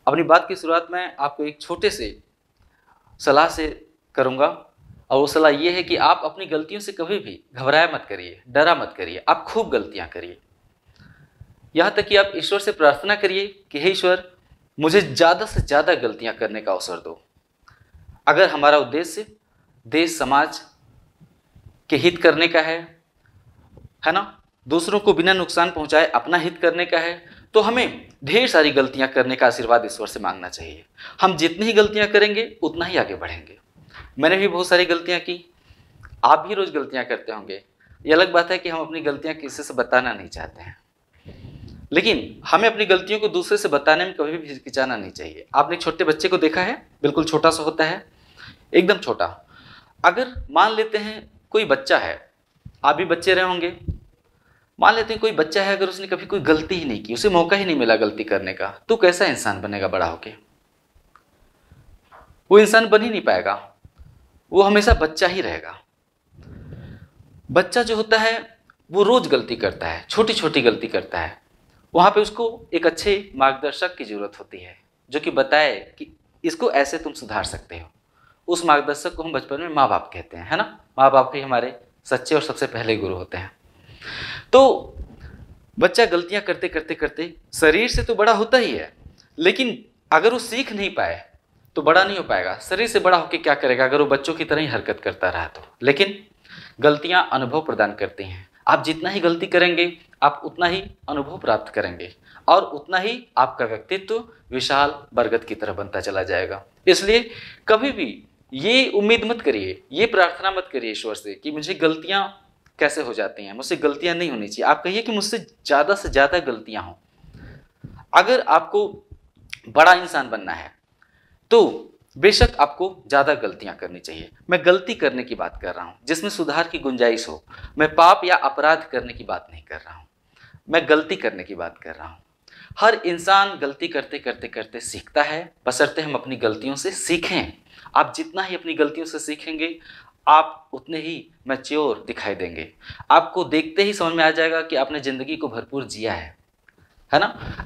अपनी बात की शुरुआत मैं आपको एक छोटे से सलाह से करूँगा, और वो सलाह ये है कि आप अपनी गलतियों से कभी भी घबराया मत करिए, डरा मत करिए, आप खूब गलतियाँ करिए। यहाँ तक कि आप ईश्वर से प्रार्थना करिए कि हे ईश्वर, मुझे ज़्यादा से ज़्यादा गलतियाँ करने का अवसर दो। अगर हमारा उद्देश्य देश समाज के हित करने का है ना, दूसरों को बिना नुकसान पहुंचाए अपना हित करने का है, तो हमें ढेर सारी गलतियां करने का आशीर्वाद ईश्वर से मांगना चाहिए। हम जितनी ही गलतियां करेंगे उतना ही आगे बढ़ेंगे। मैंने भी बहुत सारी गलतियां की, आप भी रोज गलतियां करते होंगे। ये अलग बात है कि हम अपनी गलतियां किसी से बताना नहीं चाहते हैं, लेकिन हमें अपनी गलतियों को दूसरे से बताने में कभी भी हिचकिचाना नहीं चाहिए। आपने एक छोटे बच्चे को देखा है, बिल्कुल छोटा सा होता है, एकदम छोटा। अगर मान लेते हैं कोई बच्चा है, आप भी बच्चे रहे होंगे, मान लेते हैं कोई बच्चा है, अगर उसने कभी कोई गलती ही नहीं की, उसे मौका ही नहीं मिला गलती करने का, तो कैसा इंसान बनेगा बड़ा होके? वो इंसान बन ही नहीं पाएगा, वो हमेशा बच्चा ही रहेगा। बच्चा जो होता है वो रोज गलती करता है, छोटी छोटी गलती करता है। वहां पे उसको एक अच्छे मार्गदर्शक की जरूरत होती है, जो कि बताए कि इसको ऐसे तुम सुधार सकते हो। उस मार्गदर्शक को हम बचपन में माँ बाप कहते हैं, है ना। माँ बाप ही हमारे सच्चे और सबसे पहले गुरु होते हैं। तो बच्चा गलतियां करते करते करते शरीर से तो बड़ा होता ही है, लेकिन अगर वो सीख नहीं पाए तो बड़ा नहीं हो पाएगा। शरीर से बड़ा होकर क्या करेगा अगर वो बच्चों की तरह ही हरकत करता रहा तो। लेकिन गलतियां अनुभव प्रदान करती हैं। आप जितना ही गलती करेंगे आप उतना ही अनुभव प्राप्त करेंगे, और उतना ही आपका व्यक्तित्व विशाल बरगद की तरह बनता चला जाएगा। इसलिए कभी भी ये उम्मीद मत करिए, ये प्रार्थना मत करिए ईश्वर से कि मुझे गलतियां कैसे हो जाती हैं, मुझसे गलतियां नहीं होनी चाहिए। आप कहिए कि मुझसे ज़्यादा से ज़्यादा गलतियां हों। अगर आपको बड़ा इंसान बनना है तो बेशक आपको ज़्यादा गलतियां करनी चाहिए। मैं गलती करने की बात कर रहा हूं जिसमें सुधार की गुंजाइश हो। मैं पाप या अपराध करने की बात नहीं कर रहा हूं, मैं गलती करने की बात कर रहा हूं। हर इंसान गलती करते करते करते सीखता है, बशर्ते हम अपनी गलतियों से सीखें। आप जितना ही अपनी गलतियों से सीखेंगे आप उतने ही मैच्योर दिखाई देंगे। आपको देखते ही समझ में आ जाएगा कि आपने ज़िंदगी को भरपूर जिया है ना।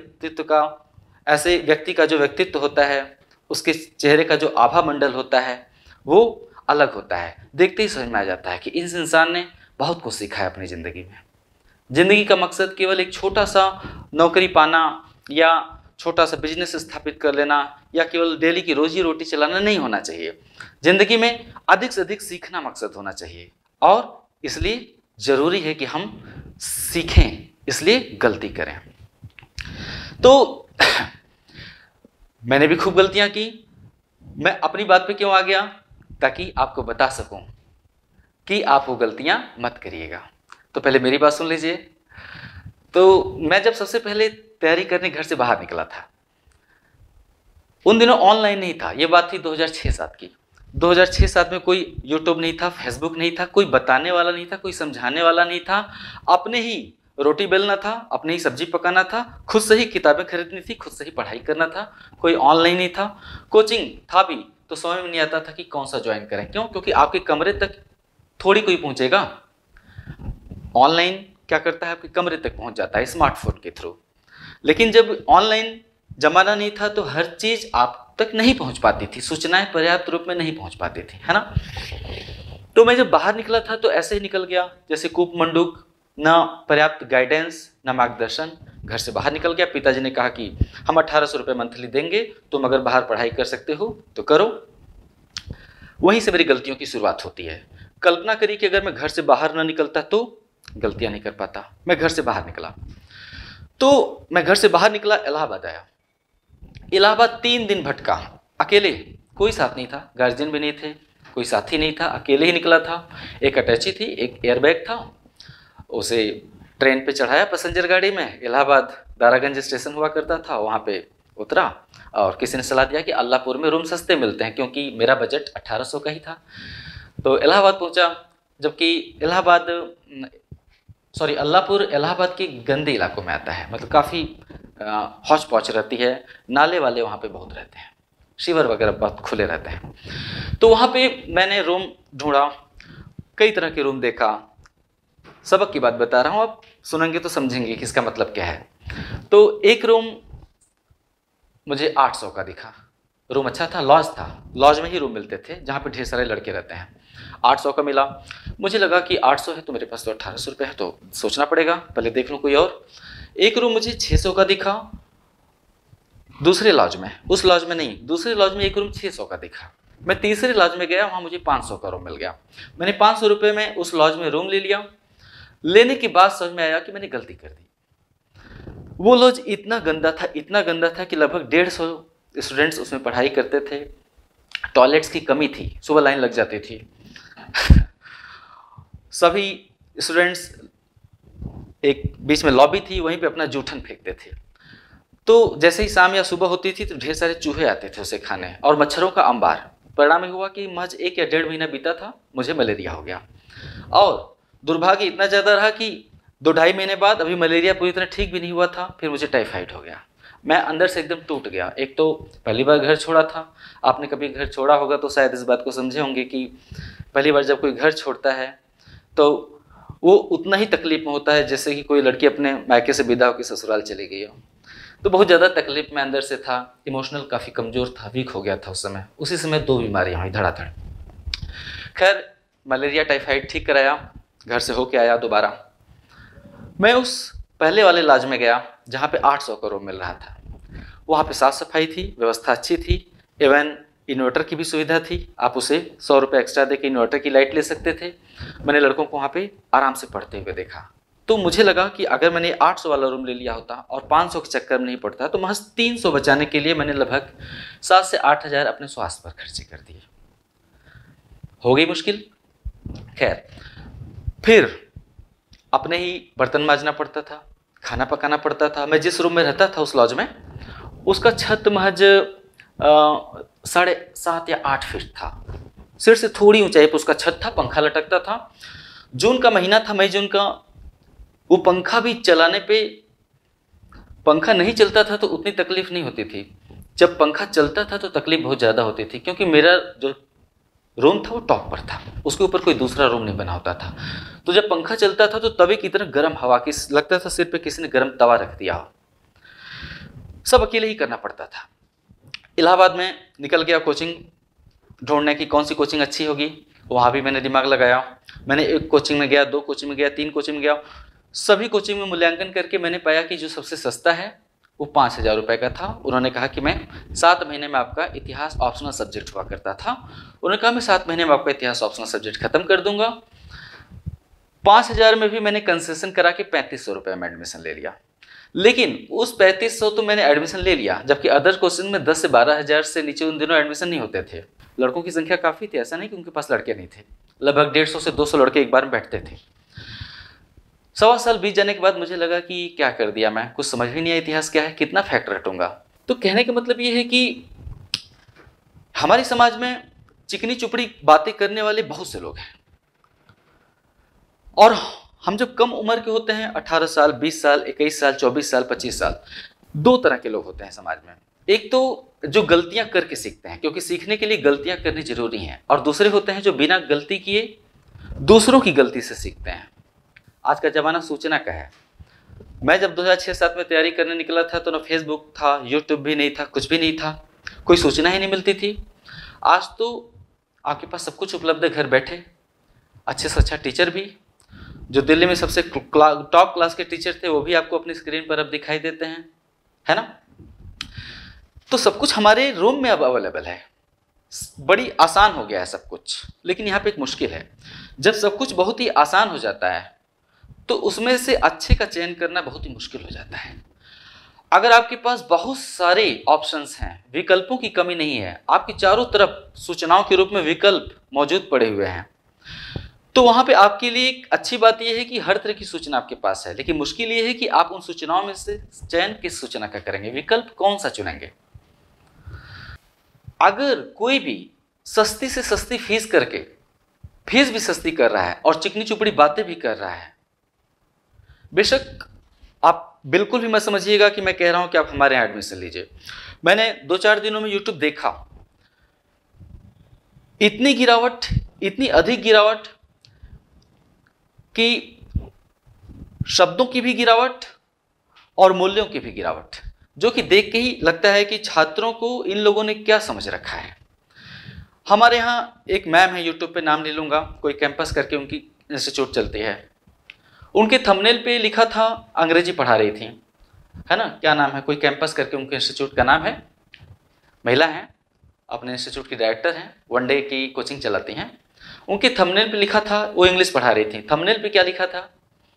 ऐसे व्यक्ति का जो व्यक्तित्व होता है, उसके चेहरे का जो आभा मंडल होता है वो अलग होता है। देखते ही समझ में आ जाता है कि इस इंसान ने बहुत कुछ सीखा है अपनी ज़िंदगी में। ज़िंदगी का मकसद केवल एक छोटा सा नौकरी पाना या छोटा सा बिजनेस स्थापित कर लेना या केवल डेली की रोजी रोटी चलाना नहीं होना चाहिए। ज़िंदगी में अधिक से अधिक सीखना मकसद होना चाहिए, और इसलिए ज़रूरी है कि हम सीखें, इसलिए गलती करें। तो मैंने भी खूब गलतियां की। मैं अपनी बात पे क्यों आ गया? ताकि आपको बता सकूं कि आप वो गलतियां मत करिएगा। तो पहले मेरी बात सुन लीजिए। तो मैं जब सबसे पहले तैयारी करने घर से बाहर निकला था, उन दिनों ऑनलाइन नहीं था। ये बात थी 2006-07 की। 2006-07 में कोई यूट्यूब नहीं था, फेसबुक नहीं था, कोई बताने वाला नहीं था, कोई समझाने वाला नहीं था। अपने ही रोटी बेलना था, अपने ही सब्जी पकाना था, खुद से ही किताबें खरीदनी थी, खुद से ही पढ़ाई करना था। कोई ऑनलाइन नहीं था। कोचिंग था भी तो समझ में नहीं आता था कि कौन सा ज्वाइन करें। क्यों? क्योंकि आपके कमरे तक थोड़ी कोई पहुंचेगा। ऑनलाइन क्या करता है, आपके कमरे तक पहुंच जाता है स्मार्टफोन के थ्रू। लेकिन जब ऑनलाइन जमाना नहीं था तो हर चीज आप तक नहीं पहुंच पाती थी, सूचनाएं पर्याप्त रूप में नहीं पहुंच पाती थी, है ना। तो मैं जब बाहर निकला था तो ऐसे ही निकल गया जैसे कूप मंडूक, ना पर्याप्त गाइडेंस, ना मार्गदर्शन। घर से बाहर निकल गया। पिताजी ने कहा कि हम 1800 रुपये मंथली देंगे, तुम अगर बाहर पढ़ाई कर सकते हो तो करो। वहीं से मेरी गलतियों की शुरुआत होती है। कल्पना करी कि अगर मैं घर से बाहर ना निकलता तो गलतियां नहीं कर पाता। मैं घर से बाहर निकला, तो मैं घर से बाहर निकला, इलाहाबाद आया। इलाहाबाद 3 दिन भटका अकेले, कोई साथ नहीं था, गार्जियन भी नहीं थे, कोई साथी नहीं था, अकेले ही निकला था। एक अटैची थी, एक एयरबैग था, उसे ट्रेन पे चढ़ाया पैसेंजर गाड़ी में। इलाहाबाद दारागंज स्टेशन हुआ करता था, वहाँ पे उतरा और किसी ने सलाह दिया कि अल्लाहपुर में रूम सस्ते मिलते हैं, क्योंकि मेरा बजट 1800 का ही था। तो इलाहाबाद पहुँचा, जबकि अल्लाहपुर इलाहाबाद के गंदे इलाकों में आता है। मतलब काफ़ी हौच पौच रहती है, नाले वाले वहाँ पे बहुत रहते हैं, शिवर वगैरह बहुत खुले रहते हैं। तो वहाँ पे मैंने रूम ढूंढा, कई तरह के रूम देखा। सबक की बात बता रहा हूँ, आप सुनेंगे तो समझेंगे कि इसका मतलब क्या है। तो एक रूम मुझे 800 का दिखा। रूम अच्छा था, लॉज था, लॉज में ही रूम मिलते थे जहाँ पे ढेर सारे लड़के रहते हैं। 800 का मिला। मुझे लगा कि 800 है तो मेरे पास तो 1800 रुपये है, तो सोचना पड़ेगा, पहले देख लूँ कोई और। एक रूम मुझे 600 का दिखा दूसरे लॉज में, उस लॉज में नहीं, दूसरे लॉज में एक रूम 600 का दिखा। मैं तीसरे लॉज में गया, वहाँ मुझे 500 का रूम मिल गया। मैंने 500 रुपये में उस लॉज में रूम ले लिया। लेने के बाद समझ में आया कि मैंने गलती कर दी। वो लॉज इतना गंदा था, इतना गंदा था कि लगभग 150 स्टूडेंट्स उसमें पढ़ाई करते थे। टॉयलेट्स की कमी थी, सुबह लाइन लग जाती थी। सभी स्टूडेंट्स, एक बीच में लॉबी थी, वहीं पे अपना जूठन फेंकते थे। तो जैसे ही शाम या सुबह होती थी तो ढेर सारे चूहे आते थे उसे खाने और मच्छरों का अंबार। परिणाम हुआ कि महज 1 या 1.5 महीना बीता था, मुझे मलेरिया हो गया। और दुर्भाग्य इतना ज़्यादा रहा कि 2-2.5 महीने बाद, अभी मलेरिया पूरी तरह ठीक भी नहीं हुआ था, फिर मुझे टाइफाइड हो गया। मैं अंदर से एकदम टूट गया। एक तो पहली बार घर छोड़ा था। आपने कभी घर छोड़ा होगा तो शायद इस बात को समझे होंगे कि पहली बार जब कोई घर छोड़ता है तो वो उतना ही तकलीफ में होता है जैसे कि कोई लड़की अपने मायके से विदा होकर ससुराल चली गई हो। तो बहुत ज़्यादा तकलीफ में अंदर से था, इमोशनल काफ़ी कमज़ोर था, वीक हो गया था उस समय। उसी समय 2 बीमारियाँ हुई धड़ाधड़। खैर, मलेरिया टाइफाइड ठीक कराया, घर से होके आया दोबारा। मैं उस पहले वाले इलाज में गया जहाँ पे 800 का रूम मिल रहा था। वहाँ पे साफ़ सफाई थी, व्यवस्था अच्छी थी, इवन इन्वर्टर की भी सुविधा थी। आप उसे 100 रुपये एक्स्ट्रा देकर इन्वर्टर की लाइट ले सकते थे। मैंने लड़कों को वहाँ पे आराम से पढ़ते हुए देखा। तो मुझे लगा कि अगर मैंने 800 वाला रूम ले लिया होता और 500 के चक्कर में नहीं पड़ता तो महज 300 बचाने के लिए मैंने लगभग 7 से 8 हज़ार अपने स्वास्थ्य पर खर्चे कर दिए। हो गई मुश्किल। खैर, फिर अपने ही बर्तन मांजना पड़ता था, खाना पकाना पड़ता था। मैं जिस रूम में रहता था उस लॉज में, उसका छत महज 7.5 या 8 फीट था। सिर से थोड़ी ऊंचाई पर उसका छत था, पंखा लटकता था। जून का महीना था, मई जून का। वो पंखा भी चलाने पे, पंखा नहीं चलता था तो उतनी तकलीफ नहीं होती थी, जब पंखा चलता था तो तकलीफ बहुत ज़्यादा होती थी, क्योंकि मेरा जो रूम था वो टॉप पर था, उसके ऊपर कोई दूसरा रूम नहीं बना होता था। तो जब पंखा चलता था तो तवे की तरह गर्म हवा की लगता था सिर पे किसी ने गर्म तवा रख दिया हो। सब अकेले ही करना पड़ता था। इलाहाबाद में निकल गया कोचिंग ढूंढने की, कौन सी कोचिंग अच्छी होगी। वहाँ भी मैंने दिमाग लगाया। मैंने 1 कोचिंग में गया, 2 कोचिंग में गया, 3 कोचिंग में गया। सभी कोचिंग में मूल्यांकन करके मैंने पाया कि जो सबसे सस्ता है वो 5,000 रुपये का था। उन्होंने कहा कि मैं 7 महीने में, आपका इतिहास ऑप्शनल सब्जेक्ट हुआ करता था, उन्होंने कहा मैं 7 महीने में आपका इतिहास ऑप्शनल सब्जेक्ट खत्म कर दूंगा। 5,000 में भी मैंने कंसेशन करा के 3,500 रुपये में एडमिशन ले लिया। लेकिन उस 3,500 तो मैंने एडमिशन ले लिया, जबकि अदर कोचिंग में 10 से 12,000 से नीचे उन दिनों एडमिशन नहीं होते थे। लड़कों की संख्या काफ़ी थी, ऐसा नहीं कि उनके पास लड़के नहीं थे। लगभग 150 से 200 लड़के एक बार में बैठते थे। 1.25 साल बीत जाने के बाद मुझे लगा कि क्या कर दिया मैं, कुछ समझ ही नहीं आया इतिहास क्या है, कितना फैक्ट रटूंगा। तो कहने का मतलब ये है कि हमारे समाज में चिकनी चुपड़ी बातें करने वाले बहुत से लोग हैं, और हम जब कम उम्र के होते हैं, 18 साल, 20 साल, 21 साल, 24 साल, 25 साल, 2 तरह के लोग होते हैं समाज में। एक तो जो गलतियां करके सीखते हैं, क्योंकि सीखने के लिए गलतियां करनी जरूरी हैं, और दूसरे होते हैं जो बिना गलती किए दूसरों की गलती से सीखते हैं। आज का ज़माना सूचना का है। मैं जब 2006-07 में तैयारी करने निकला था तो ना फेसबुक था, यूट्यूब भी नहीं था, कुछ भी नहीं था, कोई सूचना ही नहीं मिलती थी। आज तो आपके पास सब कुछ उपलब्ध है घर बैठे। अच्छे से अच्छा टीचर भी, जो दिल्ली में सबसे टॉप क्लास के टीचर थे वो भी आपको अपनी स्क्रीन पर अब दिखाई देते हैं, है ना। तो सब कुछ हमारे रूम में अब अवेलेबल है, बड़ी आसान हो गया है सब कुछ। लेकिन यहाँ पे एक मुश्किल है, जब सब कुछ बहुत ही आसान हो जाता है तो उसमें से अच्छे का चयन करना बहुत ही मुश्किल हो जाता है। अगर आपके पास बहुत सारे ऑप्शंस हैं, विकल्पों की कमी नहीं है, आपकी चारों तरफ सूचनाओं के रूप में विकल्प मौजूद पड़े हुए हैं, तो वहाँ पे आपके लिए एक अच्छी बात यह है कि हर तरह की सूचना आपके पास है। लेकिन मुश्किल ये है कि आप उन सूचनाओं में से चयन किस सूचना का करेंगे, विकल्प कौन सा चुनेंगे। अगर कोई भी सस्ती से सस्ती फीस करके, फीस भी सस्ती कर रहा है और चिकनी चुपड़ी बातें भी कर रहा है, बेशक आप बिल्कुल भी मत समझिएगा कि मैं कह रहा हूं कि आप हमारे यहाँ एडमिशन लीजिए। मैंने 2-4 दिनों में यूट्यूब देखा, इतनी गिरावट, इतनी अधिक गिरावट कि शब्दों की भी गिरावट और मूल्यों की भी गिरावट। जो कि देख के ही लगता है कि छात्रों को इन लोगों ने क्या समझ रखा है। हमारे यहाँ एक मैम है, यूट्यूब पे नाम ले लूँगा, कोई कैंपस करके उनकी इंस्टीट्यूट चलती है। उनके थंबनेल पे लिखा था, अंग्रेजी पढ़ा रही थी, है ना, क्या नाम है, कोई कैंपस करके उनके इंस्टीट्यूट का नाम है, महिला हैं, अपने इंस्टीट्यूट की डायरेक्टर हैं, वन डे की कोचिंग चलाती हैं। उनके थंबनेल पे लिखा था, वो इंग्लिश पढ़ा रही थी, थंबनेल पे क्या लिखा था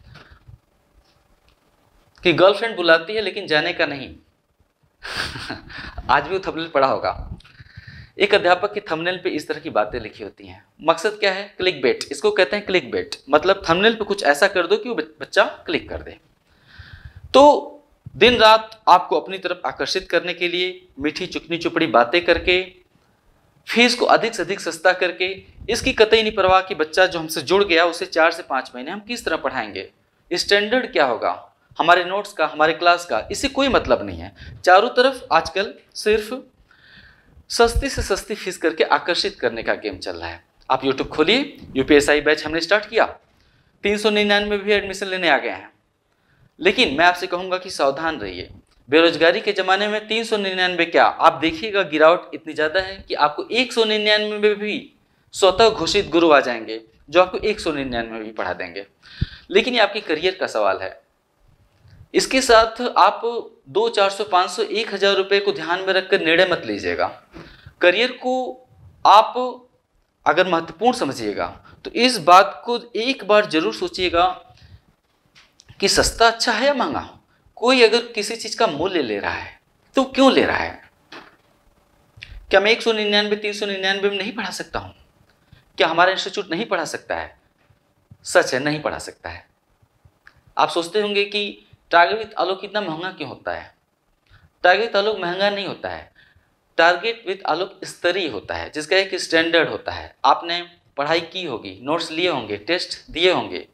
कि गर्लफ्रेंड बुलाती है लेकिन जाने का नहीं। आज भी वो थंबनेल पढ़ा होगा। एक अध्यापक की थंबनेल पे इस तरह की बातें लिखी होती हैं। मकसद क्या है? क्लिक बेट, इसको कहते हैं क्लिक बेट, मतलब थंबनेल पे कुछ ऐसा कर दो कि वो बच्चा क्लिक कर दे। तो दिन रात आपको अपनी तरफ आकर्षित करने के लिए मीठी चुकनी चुपड़ी बातें करके, फीस को अधिक से अधिक सस्ता करके, इसकी कतई नहीं परवाह कि बच्चा जो हमसे जुड़ गया उसे 4 से 5 महीने हम किस तरह पढ़ाएंगे, स्टैंडर्ड क्या होगा हमारे नोट्स का, हमारे क्लास का, इससे कोई मतलब नहीं है। चारों तरफ आजकल सिर्फ सस्ती से सस्ती फीस करके आकर्षित करने का गेम चल रहा है। आप यूट्यूब खोलिए, यूपीएसआई बैच हमने स्टार्ट किया, 399 में भी एडमिशन लेने आ गए हैं। लेकिन मैं आपसे कहूंगा कि सावधान रहिए, बेरोजगारी के ज़माने में 399 क्या, आप देखिएगा गिरावट इतनी ज़्यादा है कि आपको 199 में भी स्वतः घोषित गुरु आ जाएंगे जो आपको 199 में भी पढ़ा देंगे। लेकिन ये आपके करियर का सवाल है। इसके साथ आप 200, 400, 500, 1000 रुपये को ध्यान में रखकर निर्णय मत लीजिएगा। करियर को आप अगर महत्वपूर्ण समझिएगा तो इस बात को एक बार जरूर सोचिएगा कि सस्ता अच्छा है या महंगा। कोई अगर किसी चीज का मूल्य ले रहा है तो क्यों ले रहा है? क्या मैं 199, 399 में नहीं पढ़ा सकता हूं? क्या हमारा इंस्टीट्यूट नहीं पढ़ा सकता है? सच है, नहीं पढ़ा सकता है। आप सोचते होंगे कि टारगेट विद आलोक इतना महंगा क्यों होता है? टारगेट आलोक महंगा नहीं होता है, टारगेट विद आलोक स्तरीय होता है, जिसका एक स्टैंडर्ड होता है। आपने पढ़ाई की होगी, नोट्स लिए होंगे, टेस्ट दिए होंगे।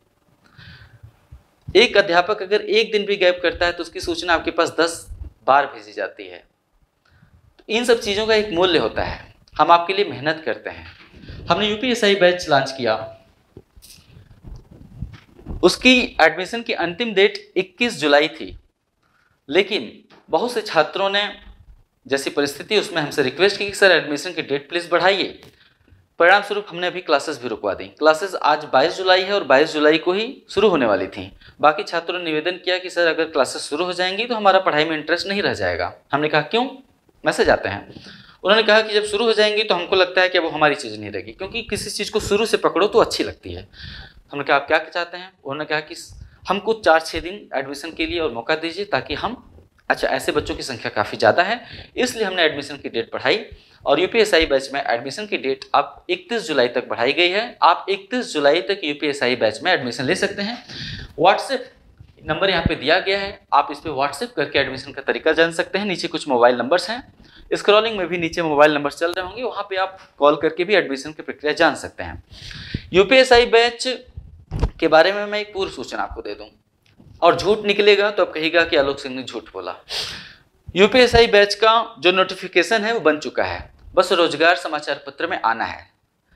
एक अध्यापक अगर एक दिन भी गैप करता है तो उसकी सूचना आपके पास 10 बार भेजी जाती है। तो इन सब चीज़ों का एक मूल्य होता है, हम आपके लिए मेहनत करते हैं। हमने यूपीएसआई बैच लॉन्च किया, उसकी एडमिशन की अंतिम डेट 21 जुलाई थी, लेकिन बहुत से छात्रों ने जैसी परिस्थिति उसमें हमसे रिक्वेस्ट की कि सर एडमिशन की डेट प्लीज़ बढ़ाइए। परिणाम स्वरूप हमने अभी क्लासेस भी रुकवा दी। क्लासेस आज 22 जुलाई है और 22 जुलाई को ही शुरू होने वाली थी। बाकी छात्रों ने निवेदन किया कि सर अगर क्लासेस शुरू हो जाएंगी तो हमारा पढ़ाई में इंटरेस्ट नहीं रह जाएगा। हमने कहा क्यों? मैसेज आते हैं। उन्होंने कहा कि जब शुरू हो जाएंगी तो हमको लगता है कि अब वो हमारी चीज़ नहीं रहेगी, क्योंकि किसी चीज़ को शुरू से पकड़ो तो अच्छी लगती है। हमने कहा आप क्या चाहते हैं? उन्होंने कहा कि हमको 4-6 दिन एडमिशन के लिए और मौका दीजिए ताकि हम, अच्छा ऐसे बच्चों की संख्या काफ़ी ज़्यादा है इसलिए हमने एडमिशन की डेट बढ़ाई और यूपीएसआई बैच में एडमिशन की डेट अब 31 जुलाई तक बढ़ाई गई है। आप 31 जुलाई तक यूपीएसआई बैच में एडमिशन ले सकते हैं। व्हाट्सएप नंबर यहाँ पे दिया गया है, आप इस पर व्हाट्सएप करके एडमिशन का तरीका जान सकते हैं। नीचे कुछ मोबाइल नंबर्स हैं, स्क्रॉलिंग में भी नीचे मोबाइल नंबर चल रहे होंगे, वहाँ पे आप कॉल करके भी एडमिशन की प्रक्रिया जान सकते हैं। यूपीएसआई बैच के बारे में मैं एक पूर्व सूचना आपको दे दूँ, और झूठ निकलेगा तो आप कहिएगा कि आलोक सिंह ने झूठ बोला। यूपीएसआई बैच का जो नोटिफिकेशन है वो बन चुका है, बस रोजगार समाचार पत्र में आना है।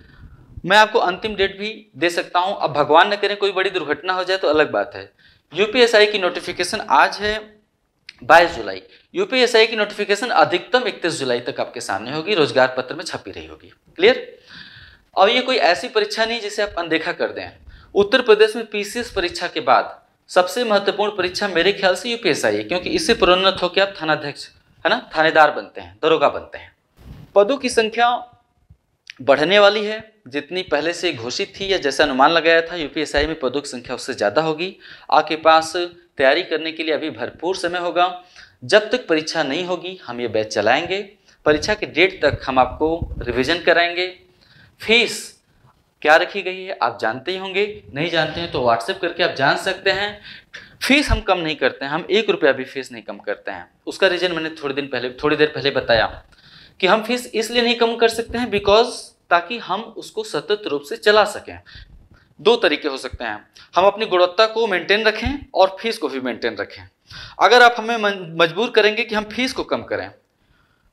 मैं आपको अंतिम डेट भी दे सकता हूं, अब भगवान न करे कोई बड़ी दुर्घटना हो जाए तो अलग बात है। यूपीएसआई की नोटिफिकेशन आज है 22 जुलाई। यूपीएसआई की नोटिफिकेशन अधिकतम 31 जुलाई तक आपके सामने होगी, रोजगार पत्र में छपी रही होगी। क्लियर? और ये कोई ऐसी परीक्षा नहीं जिसे आप अनदेखा कर दें। उत्तर प्रदेश में पीसीएस परीक्षा के बाद सबसे महत्वपूर्ण परीक्षा मेरे ख्याल से यूपीएसआई है, क्योंकि इससे प्रोन्नत होकर आप थानाध्यक्ष, है ना, थानेदार बनते हैं, दरोगा बनते हैं। पदों की संख्या बढ़ने वाली है, जितनी पहले से घोषित थी या जैसा अनुमान लगाया था यूपीएसआई में पदों की संख्या उससे ज़्यादा होगी। आपके पास तैयारी करने के लिए अभी भरपूर समय होगा। जब तक परीक्षा नहीं होगी हम ये बैच चलाएंगे। परीक्षा की डेट तक हम आपको रिवीजन कराएंगे। फीस क्या रखी गई है आप जानते ही होंगे, नहीं जानते हैं तो व्हाट्सएप करके आप जान सकते हैं। फीस हम कम नहीं करते हैं, हम 1 रुपया भी फीस नहीं कम करते हैं। उसका रीज़न मैंने थोड़ी देर पहले बताया कि हम फीस इसलिए नहीं कम कर सकते हैं बिकॉज ताकि हम उसको सतत रूप से चला सकें। 2 तरीके हो सकते हैं, हम अपनी गुणवत्ता को मेंटेन रखें और फीस को भी मेंटेन रखें। अगर आप हमें मजबूर करेंगे कि हम फीस को कम करें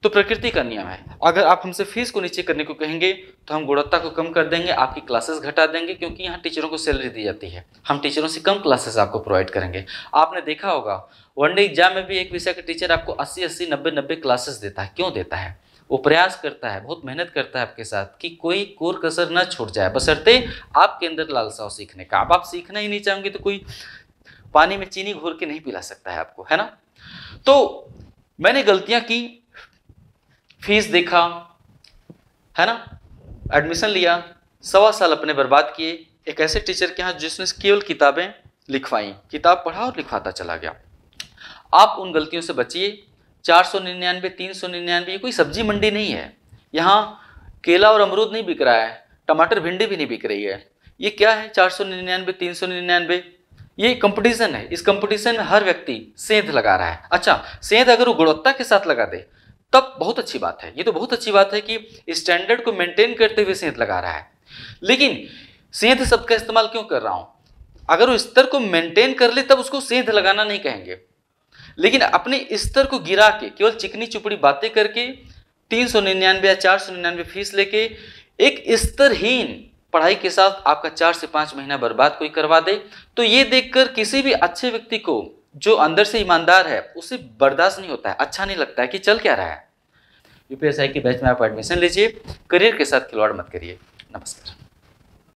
तो प्रकृति का नियम है, अगर आप हमसे फीस को नीचे करने को कहेंगे तो हम गुणवत्ता को कम कर देंगे, आपकी क्लासेस घटा देंगे, क्योंकि यहाँ टीचरों को सैलरी दी जाती है, हम टीचरों से कम क्लासेस आपको प्रोवाइड करेंगे। आपने देखा होगा वनडे एग्जाम में भी एक विषय का टीचर आपको 80-80, 90-90 क्लासेस देता है। क्यों देता है? वो प्रयास करता है, बहुत मेहनत करता है आपके साथ कि कोई कोर कसर न छूट जाए, बशर्ते आपके अंदर लालसा हो सीखने का। अब आप सीखना ही नहीं चाहेंगे तो कोई पानी में चीनी घोर के नहीं पिला सकता है आपको, है ना। तो मैंने गलतियां की, फीस देखा, है ना, एडमिशन लिया, 1.25 साल अपने बर्बाद किए एक ऐसे टीचर के यहाँ जिसने केवल किताबें लिखवाई, किताब पढ़ा और लिखवाता चला गया। आप उन गलतियों से बचिए। 499, 399 ये कोई सब्जी मंडी नहीं है। यहाँ केला और अमरूद नहीं बिक रहा है, टमाटर भिंडी भी नहीं बिक रही है। ये क्या है 499, 399? ये कंपटीशन है। इस कंपटीशन में हर व्यक्ति सेंध लगा रहा है। अच्छा, सेंध अगर वो गुणवत्ता के साथ लगा दे तब बहुत अच्छी बात है। ये तो बहुत अच्छी बात है कि स्टैंडर्ड को मेंटेन करते हुए सेंध लगा रहा है। लेकिन सेंध शब्द का इस्तेमाल क्यों कर रहा हूं? अगर वो स्तर को मेंटेन कर ले तब उसको सेंध लगाना नहीं कहेंगे। लेकिन अपने स्तर को गिरा के केवल चिकनी चुपड़ी बातें करके 399 या 499 फीस लेके एक स्तरहीन पढ़ाई के साथ आपका 4 से 5 महीना बर्बाद कोई करवा दे, तो ये देखकर किसी भी अच्छे व्यक्ति को जो अंदर से ईमानदार है उसे बर्दाश्त नहीं होता है, अच्छा नहीं लगता है कि चल क्या रहा है। यूपीएसआई के बैच में आप एडमिशन लीजिए, करियर के साथ खिलवाड़ मत करिए। नमस्कार।